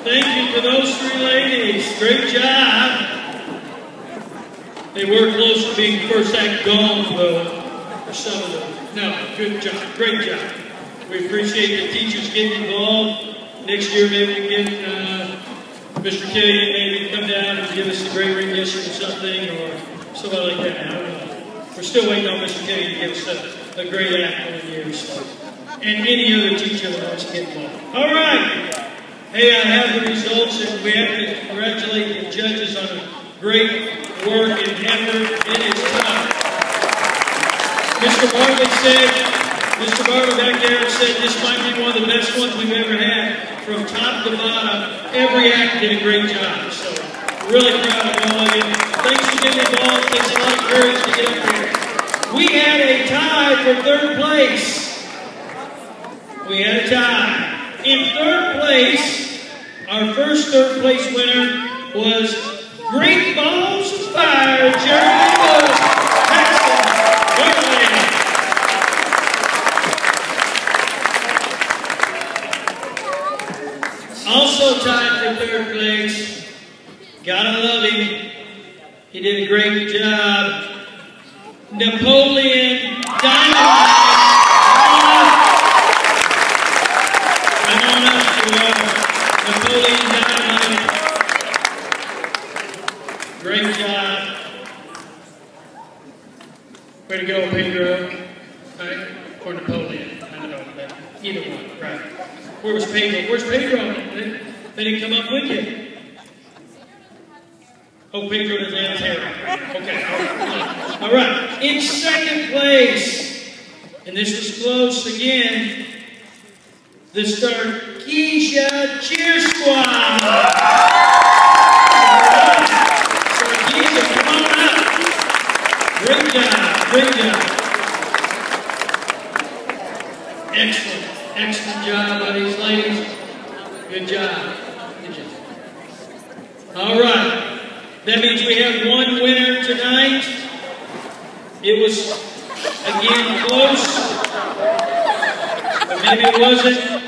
Thank you for those three ladies. Great job. They were close to being first act gone, though, for some of them. No, good job. Great job. We appreciate the teachers getting involved. Next year, maybe we can get Mr. Killian maybe come down and give us a great rendition or something, or something like that. I don't know. We're still waiting on Mr. Killian to give us a great act one year. So. And any other teacher that wants to get involved. All right. Hey, I have the results, and we have to congratulate the judges on a great work and effort. It is tough. Mr. Bartlett back there said this might be one of the best ones we've ever had. From top to bottom, every act did a great job. So, really proud of all of you. Thanks for getting involved. Takes a lot of courage to get up here. We had a tie for third place. We had a tie. In third place, our first third place winner was Great Balls of Fire, Jeremy Lewis, Paxton, Wonderland. Also tied for third place, gotta love him. He did a great job. Napoleon Dynamite. Napoleon Dynamite. Great job. Way to go, Pedro. Right? Or Napoleon. I don't know. Either one. Right. Where was Pedro? Where's Pedro? They didn't come up with you. Oh, Pedro doesn't have his hair. Okay. All right. In second place, and this was close again, the Starkeisha Cheer Squad. Starkeisha, come on up. Great job, great job. Excellent, excellent job by these ladies. Good job, good job. All right, that means we have one winner tonight. It was, again, close, but maybe it wasn't.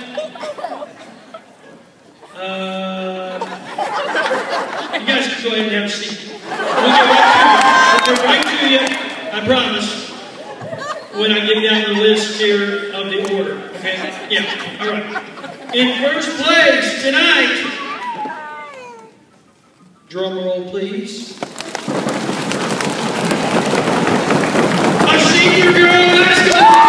You guys can go ahead and have a seat. We'll get right to you. I promise. When I give down the list here of the order. Okay? Yeah. All right. In first place tonight, drum roll, please. Our senior girl basketball.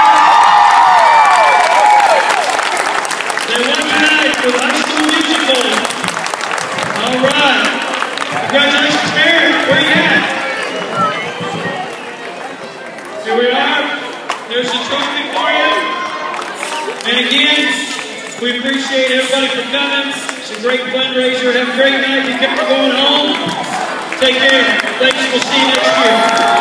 They won tonight for the High School Musical. All right. Congratulations, Aaron. Where you at? Here we are. There's the trophy for you. And again, we appreciate everybody for coming. It's a great fundraiser. Have a great night. You keep going home. Take care. Thanks. We'll see you next year.